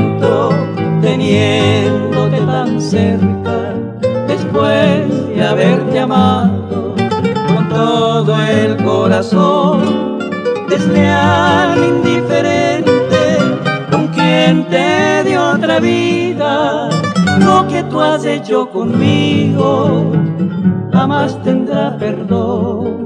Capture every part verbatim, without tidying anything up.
encuentro teniéndote tan cerca, después de haberte amado con todo el corazón, desleal, indiferente, con quien te dio otra vida. Lo que tú has hecho conmigo jamás tendrá perdón.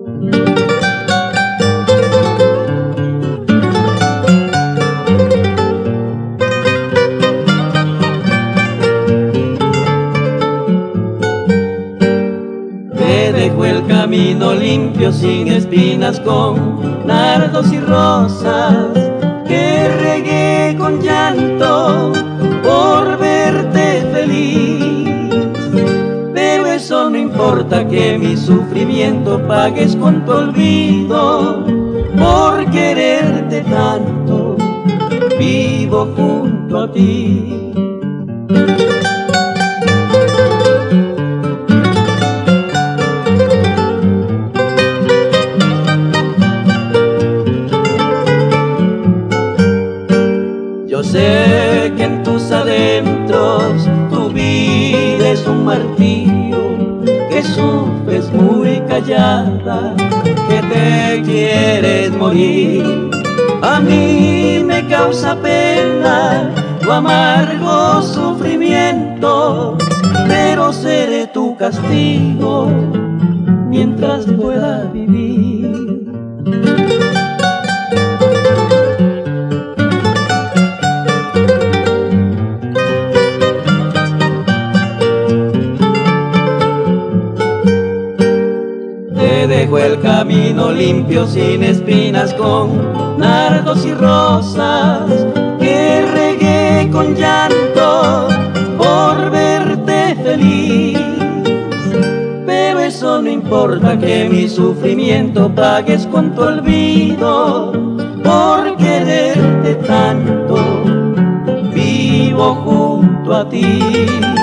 Te dejo el camino limpio, sin espinas, con nardos y rosas que regué con llanto por verte feliz. Pero eso no importa, que mi sufrimiento pagues con tu olvido. Por quererte tanto, vivo junto a ti. Yo sé que en tus adentros tu vida es un martirio, que sufres muy callada, que te quieres morir. A mí me causa pena tu amargo sufrimiento, pero seré tu castigo mientras pueda vivir. Te dejo el camino limpio, sin espinas, con nardos y rosas que regué con llanto por verte feliz. Pero eso no importa, que mi sufrimiento pagues con tu olvido. Por quererte tanto, vivo junto a ti.